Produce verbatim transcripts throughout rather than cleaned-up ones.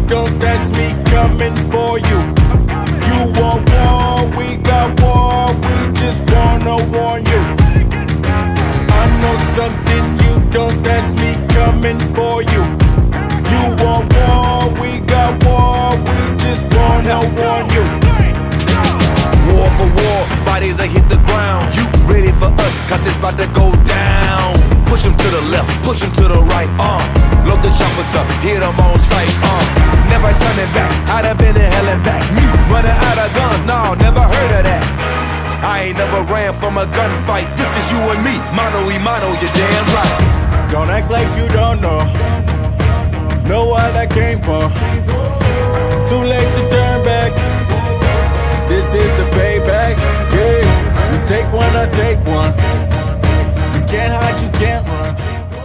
don't, that's me coming for you. You want war, we got war, we just wanna warn you. I know something you don't, that's me coming for you. You want war, we got war, we just wanna warn you. War for war, bodies that hit the ground. You ready for us, cause it's about to go down. Push them to the left, push them to the right, uh load the choppers up, hit them on sight, uh never turning back, I'd have been in hell and back. Me running out of guns, no, never heard of that. I ain't never ran from a gunfight. This is you and me, mano y mano, you're damn right. Don't act like you don't know. Know what I came for. Too late to turn back. This is the payback. Yeah, you take one, I take one. You can't hide, you can't run.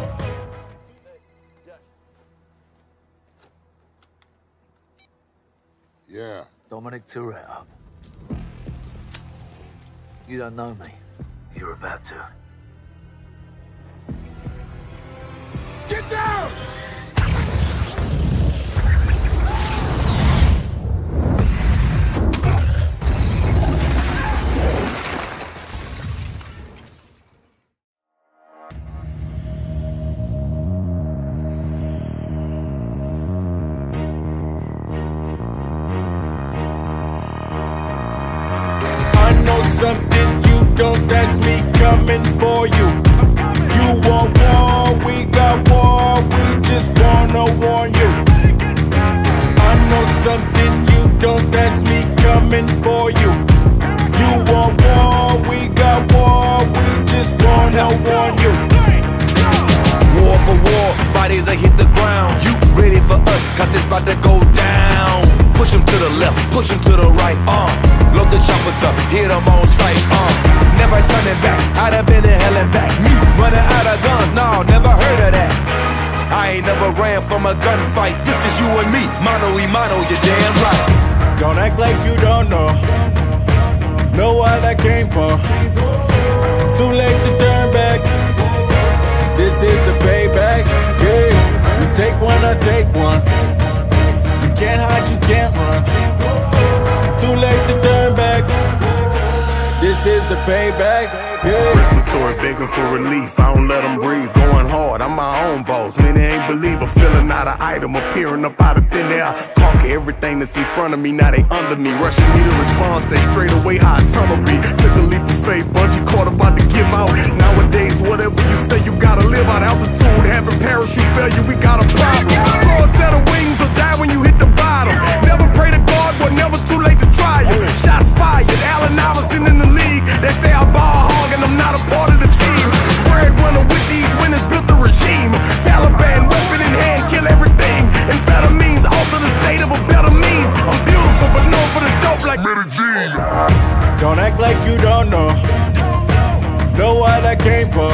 Yeah. Dominic Toretto. You don't know me. You're about to. Get down! I know something you don't, that's me coming for you. You want war, we got war, we just wanna warn you. I know something you don't, that's me coming for you. You want war, we got war, we just wanna warn you. War for war, bodies that hit the ground. You ready for us, cause it's about to go down. Push them to the left, push them to the right, uh load the choppers up, hit them on sight, uh never turning back, I'd have been in hell and back. Me running out of guns, no, never heard of that. I ain't never ran from a gunfight. This is you and me, mano y mano, you're damn right. Don't act like you don't know. Know what I came for. Too late to turn back. This is the payback. Yeah, you take one, I take one. You can't hide, you can't run. Too late to turn back. This is the payback. Yeah. Respiratory begging for relief, I don't let them breathe. Going hard, I'm my own boss. Many ain't believe a feeling out of item, appearing up out of thin air. Conquer everything that's in front of me, now they under me. Rushing me to respond, stay straight away how a tunnel be. Took a leap of faith, bungee cord about to give out. Nowadays, whatever you say, you gotta live out. Altitude, having parachute failure, we got a problem. Grow a set of wings or die when you hit the bottom. Never pray to God, but never too late to try it. Shots fired, Allen Iverson in the league. They say I ball hog and I'm not a part of the team. Breadwinner with these winners built the regime. Taliban, weapon in hand, kill everything. Amphetamines, alter the state of a better means. I'm beautiful, but known for the dope like Medellin. Don't act like you don't know. Know what I came for.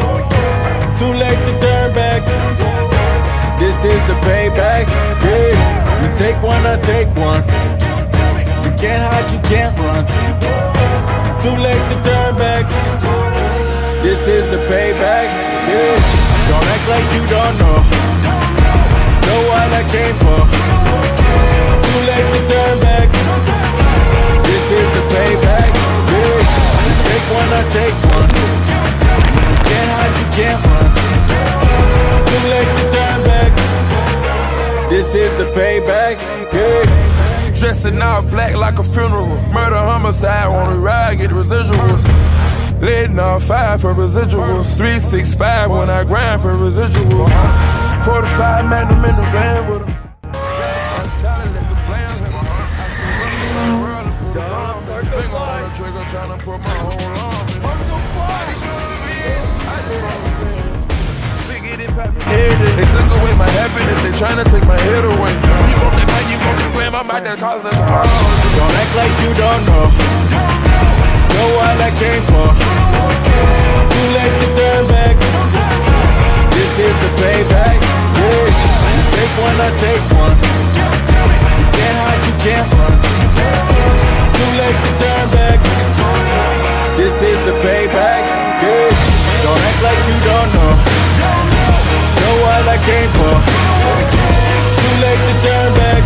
Too late to turn back. This is the payback. Yeah, you take one, I take one. You can't hide, you can't run. Too late to turn back. This is the payback. Yeah, don't act like you don't know. Know what I came for. Too late to turn back. This is the payback. Yeah, you take one, I take one. You can't hide, you can't run. Too late to turn back. This is the payback. Yeah. Dressing all black like a funeral. Murder, homicide, on the ride, get the residuals. Letting off five for residuals. three six five when I grind for residuals. forty-five magnum in the van with them. Trying to put my whole arm in. They took away my happiness, they trying to take my head away. You want that man, you want that plan, my mind that causing us harm. Don't act like you don't know. Know what I came for. Too late to turn back. This is the payback. Yeah, you take one, I take one. You can't hide, you can't run. Too late to turn back. This is the payback. Yeah, don't act like you don't know. Know what I came for. Too late to turn back.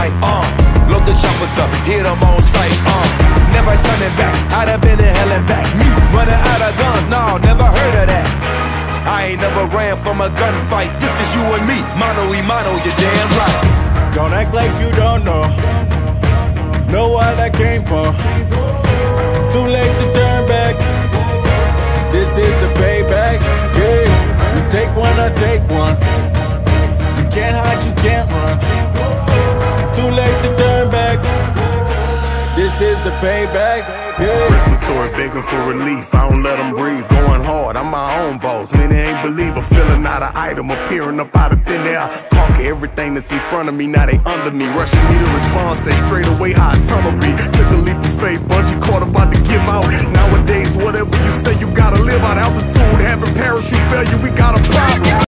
right, uh load the choppers up, hit them on sight, uh never turning back, I'd have been in hell and back. Me running out of guns, no, never heard of that. I ain't never ran from a gunfight. This is you and me, mano y mano, you're damn right. Don't act like you don't know. Know what I came for. Too late to turn back. This is the payback. Yeah, you take one, I take one. You can't hide, you can't run. Too late to turn back. This is the payback. Yeah. Respiratory begging for relief, I don't let them breathe. Going hard, I'm my own boss. Many ain't believe a feeling out of item, appearing up out of thin air. Conquer everything that's in front of me, now they under me. Rushing me to respond, stay straight away how a tunnel be. Took a leap of faith, bungee cord about to give out. Nowadays, whatever you say, you gotta live out. Altitude, having parachute failure, we got a problem.